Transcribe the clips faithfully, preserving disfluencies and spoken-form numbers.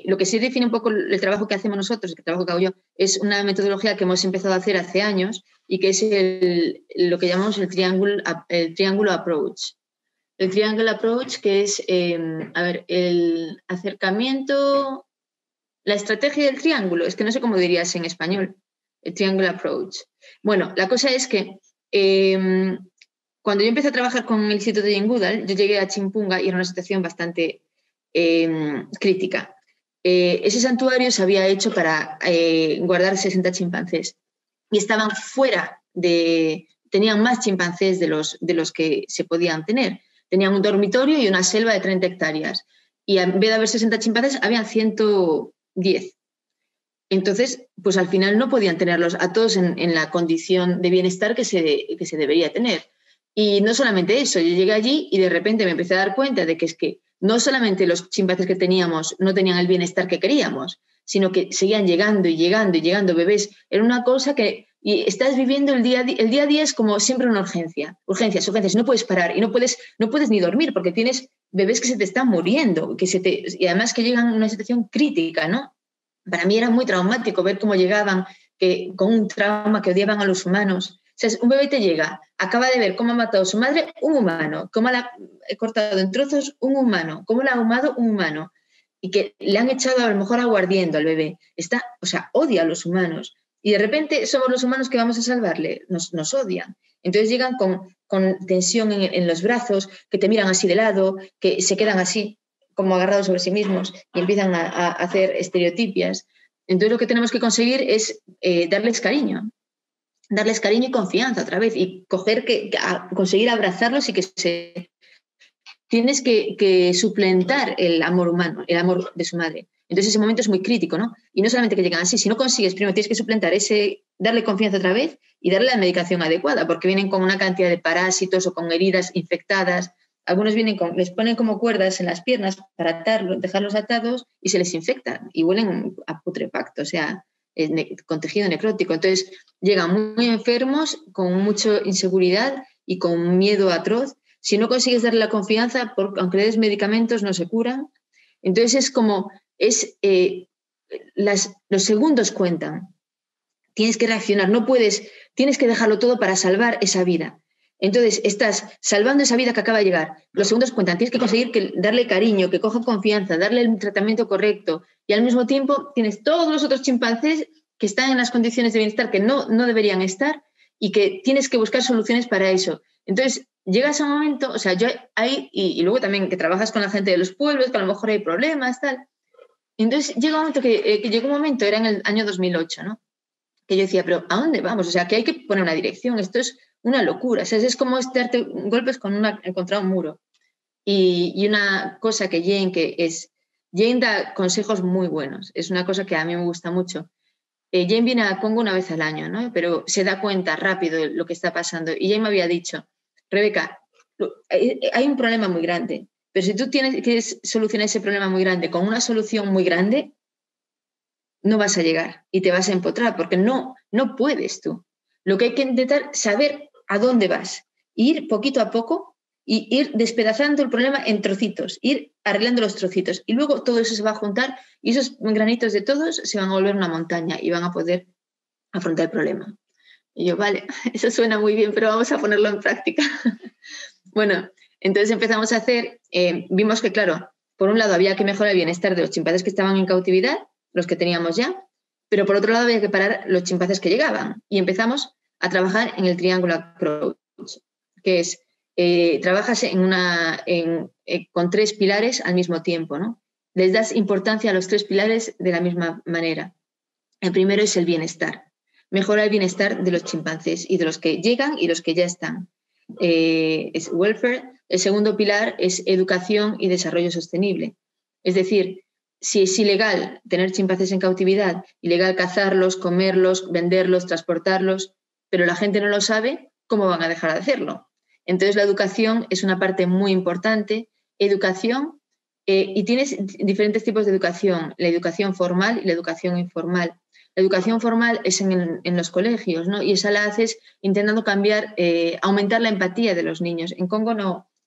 lo que sí define un poco el trabajo que hacemos nosotros, el trabajo que hago yo, es una metodología que hemos empezado a hacer hace años y que es el, lo que llamamos el triángulo, el triángulo approach. El triángulo approach, que es, eh, a ver, el acercamiento, la estrategia del triángulo, es que no sé cómo dirías en español, el triángulo approach. Bueno, la cosa es que eh, cuando yo empecé a trabajar con el Instituto de Jane Goodall, yo llegué a Chimpunga y era una situación bastante eh, crítica. Eh, ese santuario se había hecho para eh, guardar sesenta chimpancés y estaban fuera de... tenían más chimpancés de los, de los que se podían tener. Tenían un dormitorio y una selva de treinta hectáreas. Y en vez de haber sesenta chimpancés, habían ciento diez. Entonces, pues al final no podían tenerlos a todos en, en la condición de bienestar que se, que se debería tener. Y no solamente eso, yo llegué allí y de repente me empecé a dar cuenta de que es que no solamente los chimpancés que teníamos no tenían el bienestar que queríamos, sino que seguían llegando y llegando y llegando bebés. Era una cosa que y estás viviendo el día a día. El día a día es como siempre una urgencia, urgencias, urgencias. No puedes parar y no puedes, no puedes ni dormir porque tienes bebés que se te están muriendo que se te, y además que llegan a una situación crítica, ¿no? Para mí era muy traumático ver cómo llegaban que, con un trauma, que odiaban a los humanos. O sea, un bebé te llega, acaba de ver cómo ha matado a su madre un humano, cómo la ha cortado en trozos un humano, cómo la ha ahumado un humano y que le han echado a lo mejor aguardiendo al bebé. Está, o sea, odia a los humanos y de repente somos los humanos que vamos a salvarle, nos, nos odian. Entonces llegan con, con tensión en, en los brazos, que te miran así de lado, que se quedan así como agarrados sobre sí mismos y empiezan a, a hacer estereotipias. Entonces lo que tenemos que conseguir es eh, darles cariño. darles cariño y confianza otra vez y coger que, a conseguir abrazarlos y que se... Tienes que, que suplentar el amor humano, el amor de su madre. Entonces ese momento es muy crítico, ¿no? Y no solamente que llegan así, si no consigues, primero tienes que suplentar ese, darle confianza otra vez y darle la medicación adecuada, porque vienen con una cantidad de parásitos o con heridas infectadas. Algunos vienen con, les ponen como cuerdas en las piernas para atarlos, dejarlos atados y se les infectan y huelen a putrefacto, o sea, con tejido necrótico. Entonces llegan muy enfermos, con mucha inseguridad y con miedo atroz. Si no consigues darle la confianza, porque aunque le des medicamentos, no se curan. Entonces es como, es, eh, las, los segundos cuentan. Tienes que reaccionar, no puedes, tienes que dejarlo todo para salvar esa vida. Entonces estás salvando esa vida que acaba de llegar. Los segundos cuentan, tienes que conseguir que, darle cariño, que coja confianza, darle el tratamiento correcto y al mismo tiempo tienes todos los otros chimpancés que están en las condiciones de bienestar que no, no deberían estar y que tienes que buscar soluciones para eso. Entonces llegas a un momento, o sea, yo ahí, y, y luego también que trabajas con la gente de los pueblos, que a lo mejor hay problemas, tal. Entonces llega un momento que, eh, que llegó un momento, era en el año dos mil ocho, ¿no? Que yo decía, pero ¿a dónde vamos? O sea, que hay que poner una dirección, esto es una locura, o sea, es como darte golpes con una, contra un muro. Y, y una cosa que Jane, que es, Jane da consejos muy buenos, es una cosa que a mí me gusta mucho. Eh, Jane viene a Congo una vez al año, ¿no? Pero se da cuenta rápido de lo que está pasando. Y Jane me había dicho, Rebeca, hay, hay un problema muy grande, pero si tú tienes, quieres solucionar ese problema muy grande con una solución muy grande, no vas a llegar y te vas a empotrar porque no, no puedes tú. Lo que hay que intentar es saber a dónde vas, ir poquito a poco y ir despedazando el problema en trocitos, ir arreglando los trocitos y luego todo eso se va a juntar y esos granitos de todos se van a volver una montaña y van a poder afrontar el problema. Y yo, vale, eso suena muy bien, pero vamos a ponerlo en práctica. Bueno, entonces empezamos a hacer, eh, vimos que claro, por un lado había que mejorar el bienestar de los chimpancés que estaban en cautividad, los que teníamos ya, pero por otro lado había que parar los chimpancés que llegaban y empezamos a trabajar en el triángulo approach, que es, eh, trabajas en una, en, eh, con tres pilares al mismo tiempo, ¿no? Les das importancia a los tres pilares de la misma manera. El primero es el bienestar, mejorar el bienestar de los chimpancés y de los que llegan y los que ya están. Eh, es welfare. El segundo pilar es educación y desarrollo sostenible, es decir, si es ilegal tener chimpancés en cautividad, ilegal cazarlos, comerlos, venderlos, transportarlos, pero la gente no lo sabe, ¿cómo van a dejar de hacerlo? Entonces la educación es una parte muy importante. Educación, eh, y tienes diferentes tipos de educación, la educación formal y la educación informal. La educación formal es en, en los colegios, ¿no? Y esa la haces intentando cambiar, eh, aumentar la empatía de los niños. En Congo no,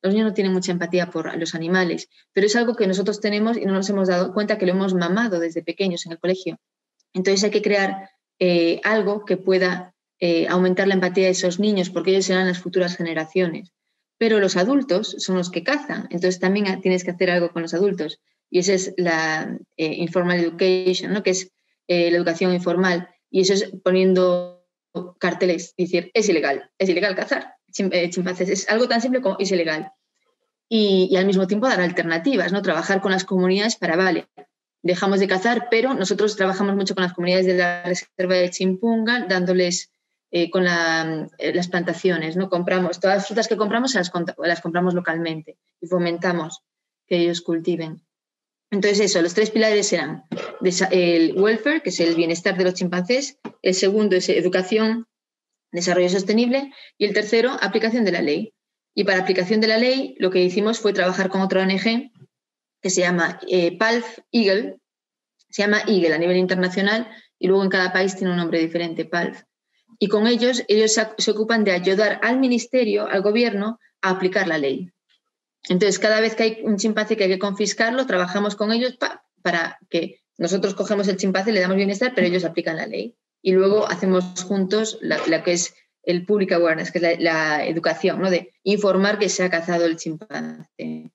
Los niños no tienen mucha empatía por los animales, pero es algo que nosotros tenemos y no nos hemos dado cuenta que lo hemos mamado desde pequeños en el colegio. Entonces hay que crear eh, algo que pueda eh, aumentar la empatía de esos niños, porque ellos serán las futuras generaciones. Pero los adultos son los que cazan, entonces también tienes que hacer algo con los adultos. Y esa es la eh, informal education, ¿no? Que es eh, la educación informal. Y eso es poniendo carteles, decir, es ilegal, es ilegal cazar chimpancés. Es algo tan simple como es ilegal. Y, y al mismo tiempo dar alternativas, ¿no? Trabajar con las comunidades para, vale, dejamos de cazar, pero nosotros trabajamos mucho con las comunidades de la reserva de Chimpunga, dándoles eh, con la, eh, las plantaciones, ¿no? Compramos, todas las frutas que compramos las, las compramos localmente y fomentamos que ellos cultiven. Entonces eso, los tres pilares eran el welfare, que es el bienestar de los chimpancés, el segundo es educación, desarrollo sostenible y el tercero, aplicación de la ley. Y para aplicación de la ley lo que hicimos fue trabajar con otra O N G que se llama eh, P A L F Eagle, se llama Eagle a nivel internacional y luego en cada país tiene un nombre diferente, P A L F. Y con ellos, ellos se, se ocupan de ayudar al ministerio, al gobierno, a aplicar la ley. Entonces, cada vez que hay un chimpancé que hay que confiscarlo, trabajamos con ellos pa, para que nosotros cogemos el chimpancé, le damos bienestar, pero ellos aplican la ley. Y luego hacemos juntos la, la que es el public awareness, que es la, la educación, ¿no? De informar que se ha cazado el chimpancé.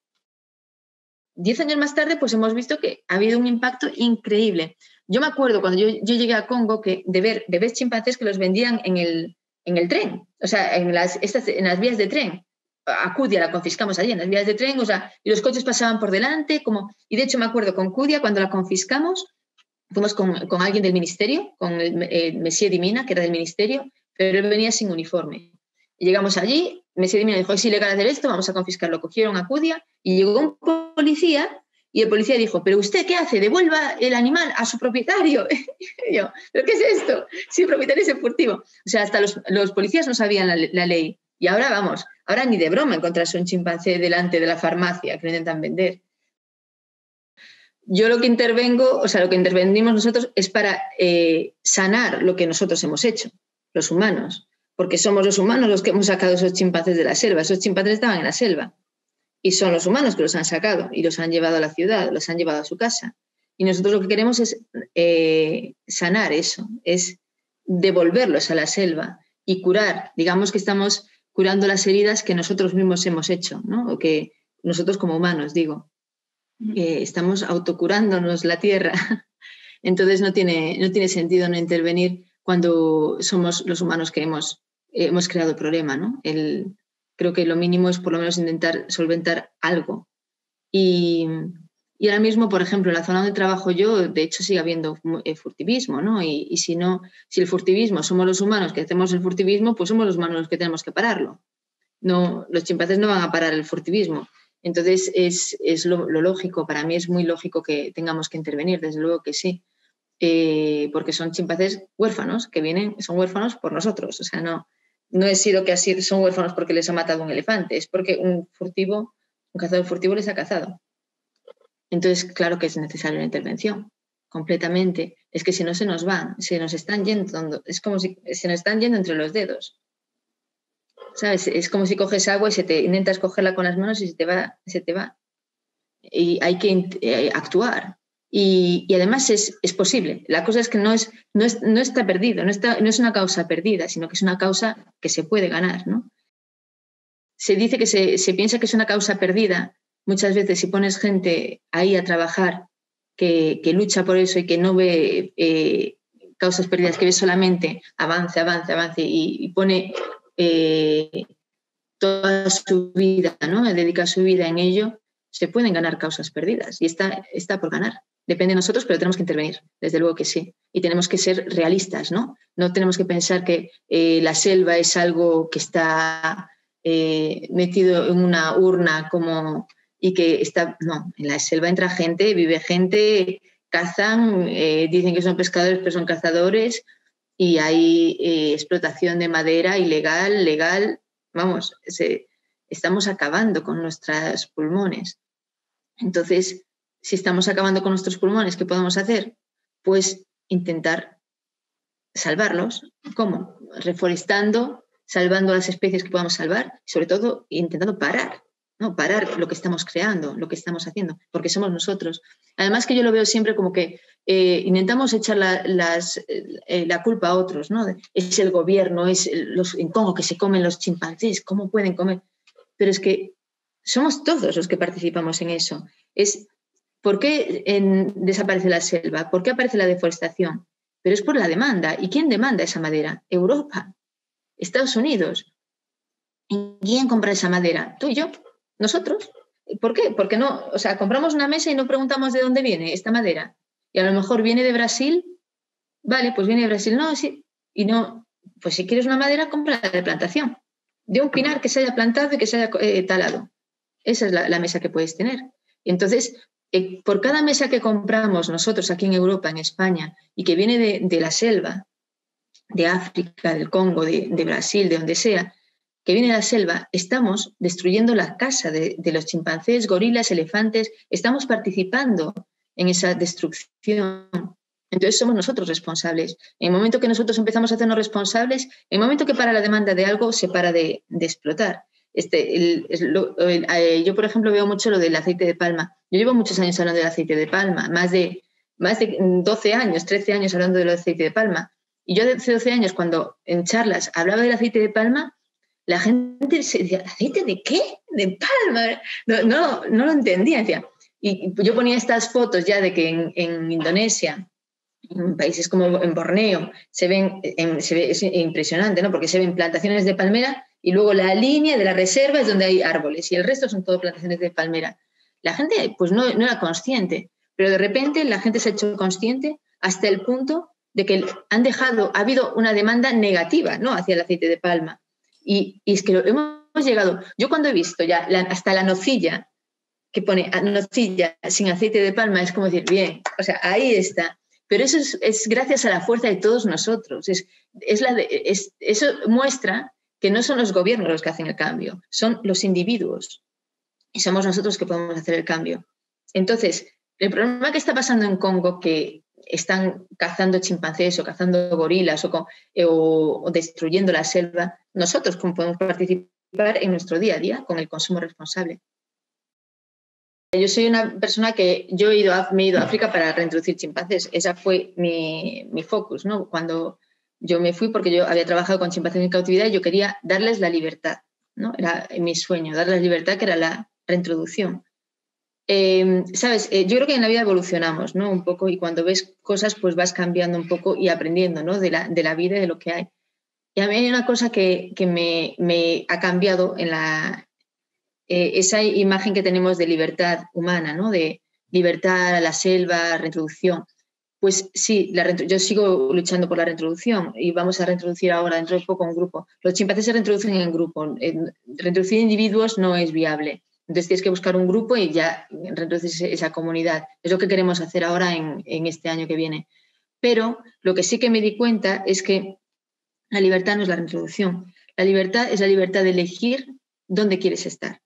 Diez años más tarde, pues hemos visto que ha habido un impacto increíble. Yo me acuerdo cuando yo, yo llegué a Congo que de ver bebés chimpancés que los vendían en el, en el tren, o sea, en las, estas, en las vías de tren. A Cudia la confiscamos allí en las vías de tren, o sea, y los coches pasaban por delante, como, y de hecho me acuerdo con Cudia cuando la confiscamos, fuimos con, con alguien del ministerio, con el, el Monsieur Dimina, que era del ministerio, pero él venía sin uniforme. Y llegamos allí, Monsieur Dimina dijo, es ilegal hacer esto, vamos a confiscarlo. Cogieron a Cudia y llegó un policía y el policía dijo, ¿pero usted qué hace? Devuelva el animal a su propietario. Y yo, ¿pero qué es esto? Si el propietario es el furtivo. O sea, hasta los, los policías no sabían la, la ley. Y ahora, vamos, ahora ni de broma encontrarse un chimpancé delante de la farmacia que lo intentan vender. Yo lo que intervengo, o sea, lo que intervenimos nosotros es para eh, sanar lo que nosotros hemos hecho, los humanos, porque somos los humanos los que hemos sacado esos chimpancés de la selva. Esos chimpancés estaban en la selva y son los humanos que los han sacado y los han llevado a la ciudad, los han llevado a su casa. Y nosotros lo que queremos es eh, sanar eso, es devolverlos a la selva y curar. Digamos que estamos curando las heridas que nosotros mismos hemos hecho, ¿no? O que nosotros como humanos, digo. Eh, estamos autocurándonos la tierra. Entonces no tiene, no tiene sentido no intervenir cuando somos los humanos que hemos, eh, hemos creado el problema, ¿no? El, creo que lo mínimo es por lo menos intentar solventar algo. Y, y ahora mismo, por ejemplo, en la zona donde trabajo yo, de hecho sigue habiendo furtivismo, ¿no? Y, y si no, si el furtivismo somos los humanos que hacemos el furtivismo, pues somos los humanos los que tenemos que pararlo. No, los chimpancés no van a parar el furtivismo. Entonces, es, es lo, lo lógico, para mí es muy lógico que tengamos que intervenir, desde luego que sí, eh, porque son chimpancés huérfanos, que vienen, son huérfanos por nosotros, o sea, no, no he sido que así son huérfanos porque les ha matado un elefante, es porque un furtivo, un cazador furtivo les ha cazado. Entonces, claro que es necesaria una intervención, completamente. Es que si no se nos van, se nos están yendo, es como si se nos están yendo entre los dedos. ¿Sabes? Es como si coges agua y se te intentas cogerla con las manos y se te va. Se te va. Y hay que eh, actuar. Y, y además es, es posible. La cosa es que no, es, no, es, no está perdido, no, está, no es una causa perdida, sino que es una causa que se puede ganar, ¿no? Se dice que se, se piensa que es una causa perdida. Muchas veces si pones gente ahí a trabajar que, que lucha por eso y que no ve eh, causas perdidas, que ve solamente avance, avance, avance y, y pone... Eh, toda su vida, ¿no? Dedica su vida en ello, se pueden ganar causas perdidas y está, está por ganar. Depende de nosotros, pero tenemos que intervenir, desde luego que sí. Y tenemos que ser realistas, ¿no? No tenemos que pensar que eh, la selva es algo que está eh, metido en una urna como, y que está... No, en la selva entra gente, vive gente, cazan, eh, dicen que son pescadores, pero son cazadores, y hay eh, explotación de madera ilegal, legal. Vamos, se, estamos acabando con nuestros pulmones. Entonces, si estamos acabando con nuestros pulmones, ¿qué podemos hacer? Pues intentar salvarlos. ¿Cómo? Reforestando, salvando las especies que podamos salvar, y sobre todo intentando parar ¿no? Parar lo que estamos creando, lo que estamos haciendo, porque somos nosotros. Además que yo lo veo siempre como que eh, intentamos echar la, las, eh, la culpa a otros, ¿no? Es el gobierno, es los, en Congo que se comen los chimpancés, ¿cómo pueden comer? Pero es que somos todos los que participamos en eso. Es, ¿por qué en, desaparece la selva? ¿Por qué aparece la deforestación? Pero es por la demanda. ¿Y quién demanda esa madera? Europa, Estados Unidos. ¿Y quién compra esa madera? Tú y yo, nosotros. ¿Por qué? Porque no, o sea, compramos una mesa y no preguntamos de dónde viene esta madera. Y a lo mejor viene de Brasil, vale, pues viene de Brasil, no, sí, y no, pues si quieres una madera, compra de plantación, de un pinar que se haya plantado y que se haya eh, talado. Esa es la, la mesa que puedes tener. Y entonces, eh, por cada mesa que compramos nosotros aquí en Europa, en España, y que viene de, de la selva, de África, del Congo, de, de Brasil, de donde sea, que viene de la selva, estamos destruyendo la casa de, de los chimpancés, gorilas, elefantes, estamos participando en esa destrucción. Entonces somos nosotros responsables. En el momento que nosotros empezamos a hacernos responsables, en el momento que para la demanda de algo, se para de, de explotar. Este, el, el, el, el, yo, por ejemplo, veo mucho lo del aceite de palma. Yo llevo muchos años hablando del aceite de palma, más de, más de doce años, trece años hablando del aceite de palma. Y yo hace doce años, cuando en charlas hablaba del aceite de palma, la gente se decía, ¿aceite de qué? ¿De palma? No, no, no lo entendía. Decía. Y yo ponía estas fotos ya de que en, en Indonesia, en países como en Borneo, se ven, en, se ve, es impresionante, ¿no? Porque se ven plantaciones de palmera y luego la línea de la reserva es donde hay árboles y el resto son todo plantaciones de palmera. La gente pues no, no era consciente, pero de repente la gente se ha hecho consciente hasta el punto de que han dejado, ha habido una demanda negativa, ¿no? Hacia el aceite de palma. Y, y es que lo, hemos llegado, yo cuando he visto ya la, hasta la nocilla, que pone nocilla sin aceite de palma, es como decir, bien, o sea, ahí está. Pero eso es, es gracias a la fuerza de todos nosotros. Es, es la de, es, eso muestra que no son los gobiernos los que hacen el cambio, son los individuos. Y somos nosotros que podemos hacer el cambio. Entonces, el problema que está pasando en Congo, que están cazando chimpancés o cazando gorilas o, con, o, o destruyendo la selva, nosotros cómo podemos participar en nuestro día a día con el consumo responsable. Yo soy una persona que yo he ido a, me he ido a África para reintroducir chimpancés. Esa fue mi, mi focus, ¿no? Cuando yo me fui, porque yo había trabajado con chimpancés en cautividad y yo quería darles la libertad, ¿no? Era mi sueño, darles libertad, que era la reintroducción. Eh, ¿Sabes? Eh, yo creo que en la vida evolucionamos, ¿no? Un poco, y cuando ves cosas, pues vas cambiando un poco y aprendiendo, ¿no? De la, de la vida y de lo que hay. Y a mí hay una cosa que, que me, me ha cambiado en la... Eh, esa imagen que tenemos de libertad humana, ¿no? De libertad a la selva, reintroducción. Pues sí, la, yo sigo luchando por la reintroducción y vamos a reintroducir ahora dentro de poco un grupo. Los chimpancés se reintroducen en grupo. Reintroducir individuos no es viable. Entonces tienes que buscar un grupo y ya reintroducir esa comunidad. Es lo que queremos hacer ahora en, en este año que viene. Pero lo que sí que me di cuenta es que la libertad no es la reintroducción. La libertad es la libertad de elegir dónde quieres estar.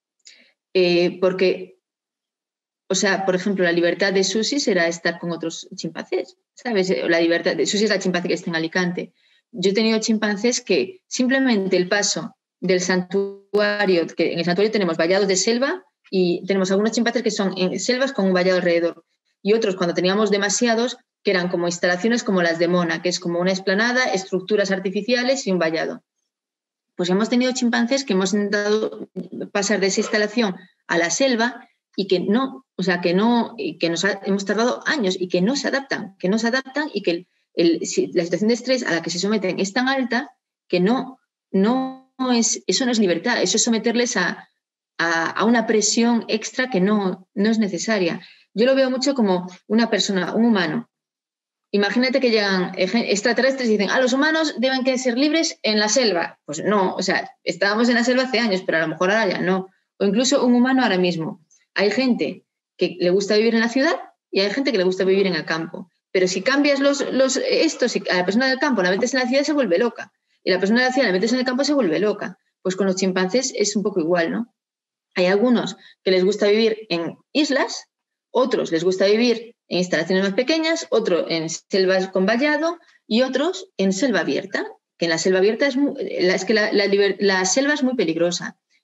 Eh, porque, o sea, por ejemplo, la libertad de Susi será estar con otros chimpancés, ¿sabes? La libertad de Susi es la chimpancé que está en Alicante. Yo he tenido chimpancés que simplemente el paso del santuario, que en el santuario tenemos vallados de selva y tenemos algunos chimpancés que son en selvas con un vallado alrededor y otros, cuando teníamos demasiados, que eran como instalaciones como las de Mona, que es como una explanada, estructuras artificiales y un vallado. Pues hemos tenido chimpancés que hemos intentado pasar de esa instalación a la selva y que no, o sea, que no, que nos ha, hemos tardado años y que no se adaptan, que no se adaptan y que el, el, si la situación de estrés a la que se someten es tan alta que no, no es, eso no es libertad, eso es someterles a, a, a una presión extra que no, no es necesaria. Yo lo veo mucho como una persona, un humano. Imagínate que llegan extraterrestres y dicen, ah, los humanos deben que ser libres en la selva. Pues no, o sea, estábamos en la selva hace años, pero a lo mejor ahora ya no. O incluso un humano ahora mismo. Hay gente que le gusta vivir en la ciudad y hay gente que le gusta vivir en el campo. Pero si cambias los, los, estos, si a la persona del campo la metes en la ciudad, se vuelve loca. Y la persona de la ciudad la metes en el campo, se vuelve loca. Pues con los chimpancés es un poco igual, ¿no? Hay algunos que les gusta vivir en islas, otros les gusta vivir en instalaciones más pequeñas, otros en selvas con vallado y otros en selva abierta, que en la selva abierta es, muy, es que la, la, la selva es muy peligrosa.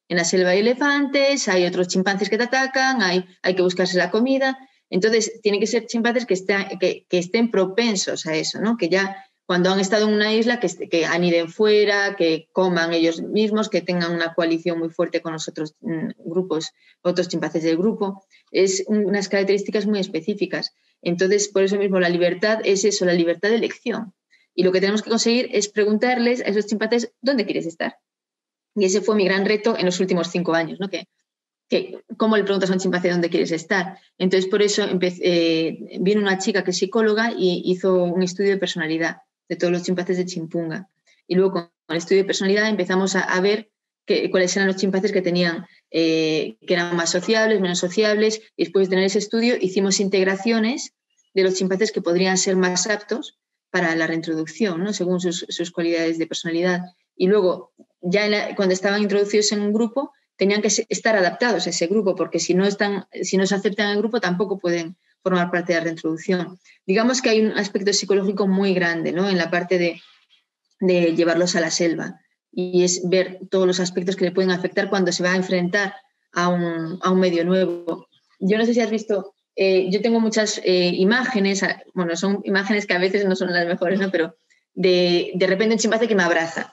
en la selva hay elefantes, hay otros chimpancés que te atacan, hay, hay que buscarse la comida. Entonces, tienen que ser chimpancés que, está, que, que estén propensos a eso, ¿no? Que ya cuando han estado en una isla, que, que aniden fuera, que coman ellos mismos, que tengan una coalición muy fuerte con los otros mm, grupos, otros chimpancés del grupo. Es unas características muy específicas. Entonces, por eso mismo, la libertad es eso, la libertad de elección. Y lo que tenemos que conseguir es preguntarles a esos chimpancés dónde quieres estar. Y ese fue mi gran reto en los últimos cinco años, ¿no? Que, que, ¿cómo le preguntas a un chimpancé dónde quieres estar? Entonces, por eso empecé, eh, vino una chica que es psicóloga y hizo un estudio de personalidad de todos los chimpancés de Chimpunga. Y luego, con el estudio de personalidad, empezamos a, a ver que, cuáles eran los chimpancés que tenían, eh, que eran más sociables, menos sociables. Y después de tener ese estudio, hicimos integraciones de los chimpancés que podrían ser más aptos para la reintroducción, ¿no? Según sus, sus cualidades de personalidad. Y luego, ya en la, cuando estaban introducidos en un grupo, tenían que estar adaptados a ese grupo, porque si no, están, si no se aceptan en el grupo, tampoco pueden formar parte de la reintroducción. Digamos que hay un aspecto psicológico muy grande, ¿no? En la parte de, de llevarlos a la selva, y es ver todos los aspectos que le pueden afectar cuando se va a enfrentar a un, a un medio nuevo. Yo no sé si has visto, eh, yo tengo muchas eh, imágenes, bueno, son imágenes que a veces no son las mejores, ¿no? Pero de, de repente un chimpancé que me abraza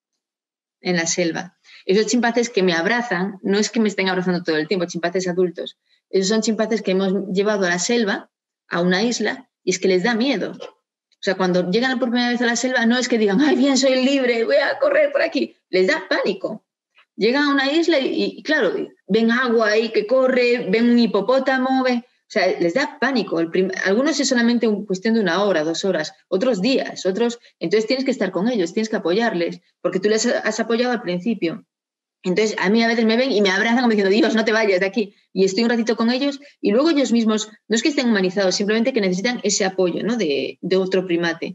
en la selva. Esos chimpancés que me abrazan, no es que me estén abrazando todo el tiempo, chimpancés adultos. Esos son chimpancés que hemos llevado a la selva, a una isla, y es que les da miedo. O sea, cuando llegan por primera vez a la selva, no es que digan, ay, bien, soy libre, voy a correr por aquí. Les da pánico. Llegan a una isla y, y claro, ven agua ahí que corre, ven un hipopótamo, ven... O sea, les da pánico. El prim... Algunos es solamente una cuestión de una hora, dos horas, otros días, otros... Entonces tienes que estar con ellos, tienes que apoyarles, porque tú les has apoyado al principio. Entonces a mí a veces me ven y me abrazan como diciendo, Dios, no te vayas de aquí. Y estoy un ratito con ellos y luego ellos mismos, no es que estén humanizados, simplemente que necesitan ese apoyo, ¿no? de, de otro primate.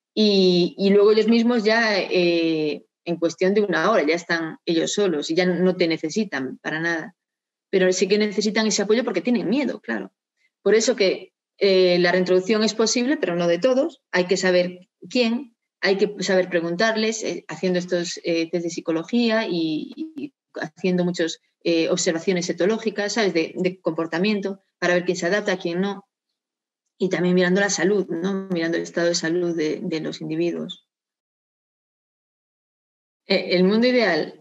Y, y luego ellos mismos ya, eh, en cuestión de una hora, ya están ellos solos y ya no te necesitan para nada. Pero sí que necesitan ese apoyo porque tienen miedo, claro. Por eso que eh, la reintroducción es posible, pero no de todos. Hay que saber quién, hay que saber preguntarles, eh, haciendo estos eh, test de psicología y, y haciendo muchas eh, observaciones etológicas, ¿sabes? De, de comportamiento, para ver quién se adapta, quién no. Y también mirando la salud, ¿no? Mirando el estado de salud de, de los individuos. Eh, el mundo ideal...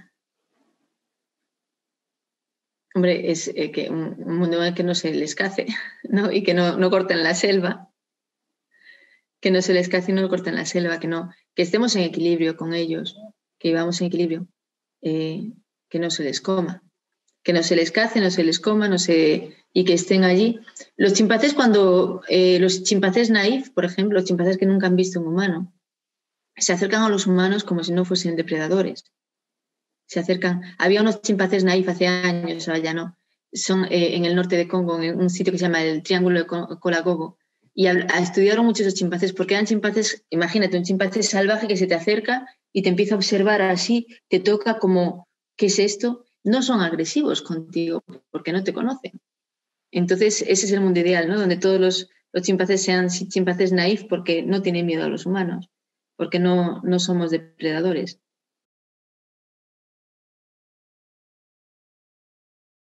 Hombre, es eh, que un, un mundo en el que no se les cace, ¿no? Y que no, no corten la selva, que no se les cace y no corten la selva, que, no, que estemos en equilibrio con ellos, que vivamos en equilibrio, eh, que no se les coma, que no se les cace, no se les coma, no se, y que estén allí. Los chimpancés, cuando eh, los chimpancés naif, por ejemplo, los chimpancés que nunca han visto un humano, se acercan a los humanos como si no fuesen depredadores. Se acercan. Había unos chimpancés naif hace años, ahora ya no. Son eh, en el norte de Congo, en un sitio que se llama el Triángulo de Colagogo. Y a, a estudiaron muchos esos chimpancés, porque eran chimpancés, imagínate, un chimpancé salvaje que se te acerca y te empieza a observar así, te toca como, ¿qué es esto? No son agresivos contigo, porque no te conocen. Entonces, ese es el mundo ideal, ¿no? Donde todos los, los chimpancés sean chimpancés naif porque no tienen miedo a los humanos, porque no, no somos depredadores.